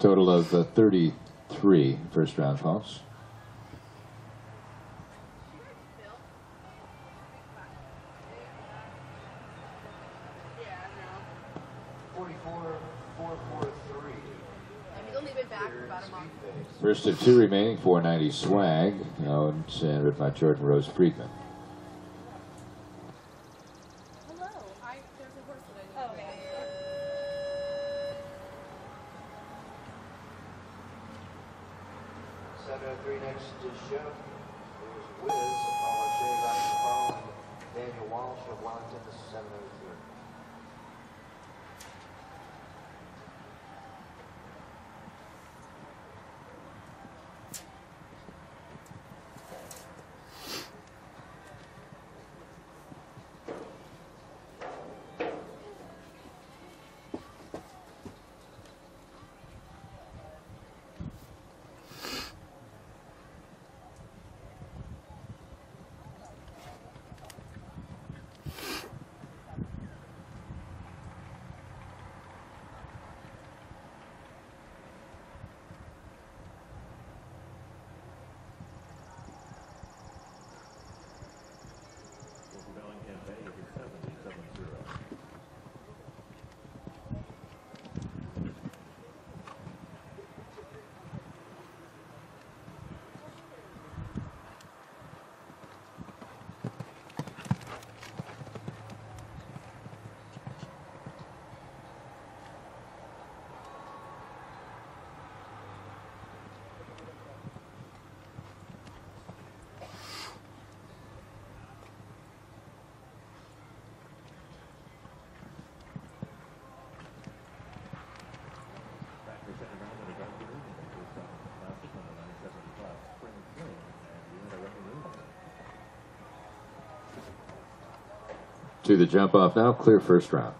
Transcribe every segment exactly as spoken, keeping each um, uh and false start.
Total of uh, thirty-three first round faults. First of two remaining, four ninety swag, owned and by Jordan Rose Freedman. Hello, I, there's a horse that I didn't oh, okay. seven oh three next to show. There's Wiz, Apollo Shea, Rocky Paul, and Daniel Walsh of Wellington. This is seven oh three. To the jump off now, clear first round.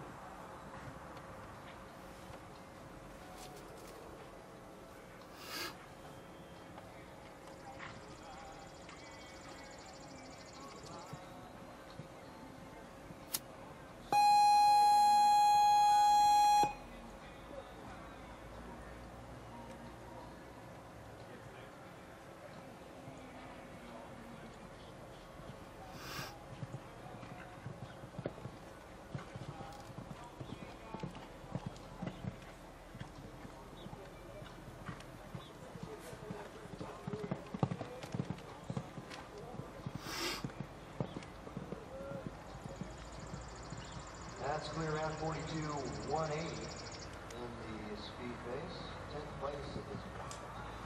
That's clear around forty-two, one eighty in the speed base. tenth place at this point.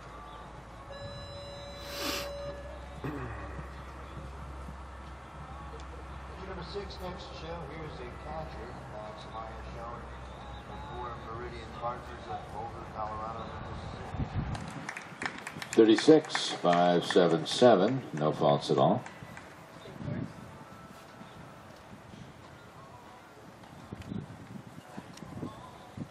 Number six next to show. Here's a catcher. Max Meyer showing for Meridian Partners of Boulder, Colorado. thirty-six, five seven seven. No faults at all.